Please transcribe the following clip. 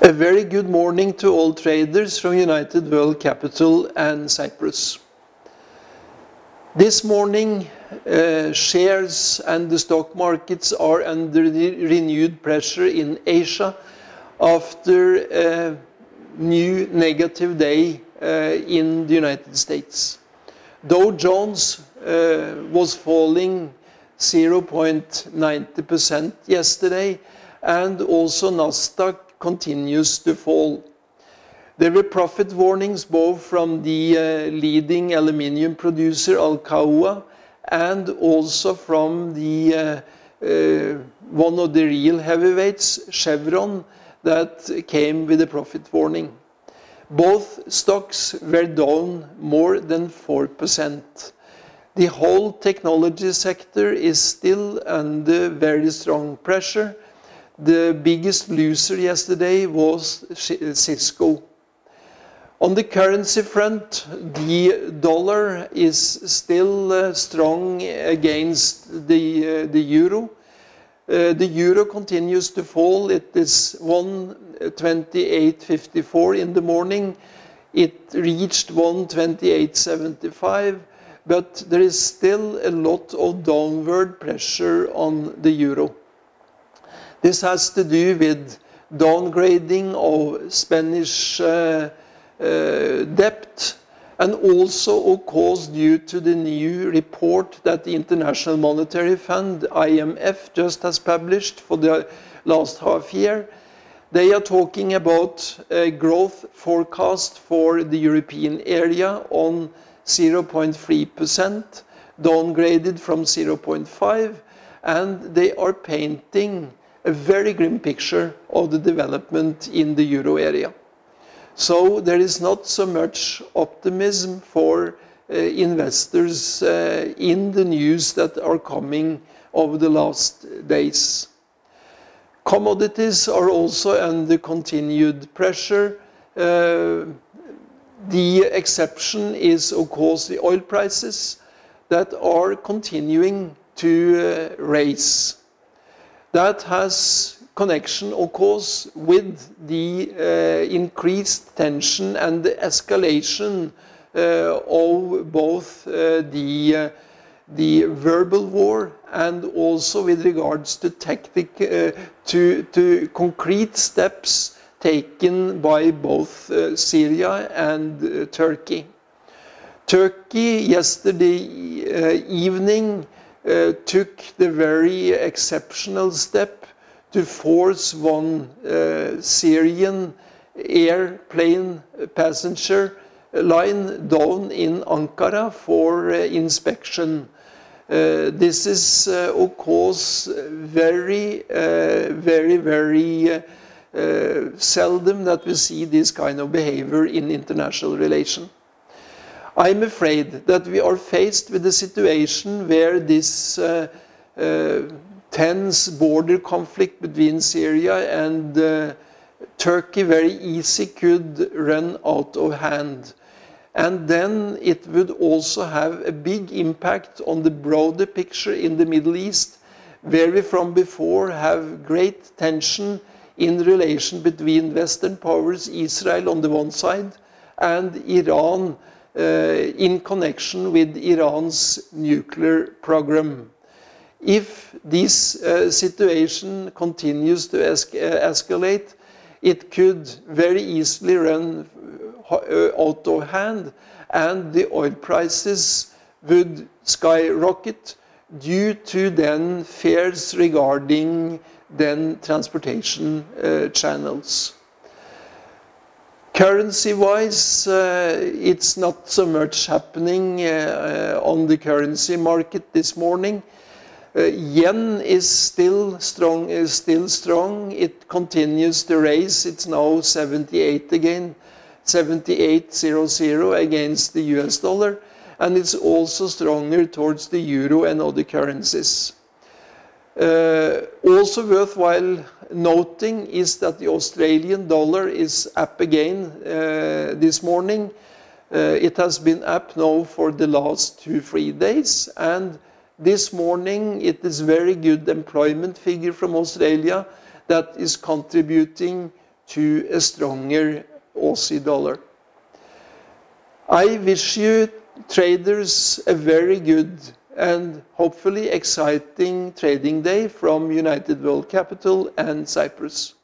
A very good morning to all traders from United World Capital and Cyprus. This morning, shares and the stock markets are under renewed pressure in Asia after a new negative day in the United States. Dow Jones was falling 0.90% yesterday, and also Nasdaq continues to fall. There were profit warnings both from the leading aluminium producer Alcoa and also from the one of the real heavyweights, Chevron, that came with a profit warning. Both stocks were down more than 4%. The whole technology sector is still under very strong pressure. The biggest loser yesterday was Cisco. On the currency front, the dollar is still strong against the euro. The euro continues to fall. It is 128.54 in the morning. It reached 128.75, but there is still a lot of downward pressure on the euro. This has to do with downgrading of Spanish debt, and also of course due to the new report that the International Monetary Fund, IMF, just has published for the last half year. They are talking about a growth forecast for the European area on 0.3%, downgraded from 0.5%, and they are painting a very grim picture of the development in the euro area. So there is not so much optimism for investors in the news that are coming over the last days. Commodities are also under continued pressure. The exception is, of course, the oil prices that are continuing to rise. That has connection, of course, with the increased tension and the escalation of both the verbal war and also with regards to to concrete steps taken by both Syria and Turkey. Turkey yesterday evening took the very exceptional step to force one Syrian airplane passenger line down in Ankara for inspection. This is, of course, very seldom that we see this kind of behavior in international relations. I'm afraid that we are faced with a situation where this tense border conflict between Syria and Turkey very easily could run out of hand. And then it would also have a big impact on the broader picture in the Middle East, where we from before have great tension in the relation between Western powers, Israel on the one side, and Iran in connection with Iran's nuclear program. If this situation continues to escalate, it could very easily run out of hand, and the oil prices would skyrocket due to then fears regarding then transportation channels. Currency-wise, it's not so much happening on the currency market this morning. Yen is still strong. It continues to rise. It's now 78 again, 78.00 against the US dollar, and it's also stronger towards the euro and other currencies. Also worthwhile noting is that the Australian dollar is up again this morning. It has been up now for the last 2-3 days, and this morning it is very good employment figure from Australia that is contributing to a stronger Aussie dollar. I wish you traders a very good and hopefully exciting trading day from United World Capital and Cyprus.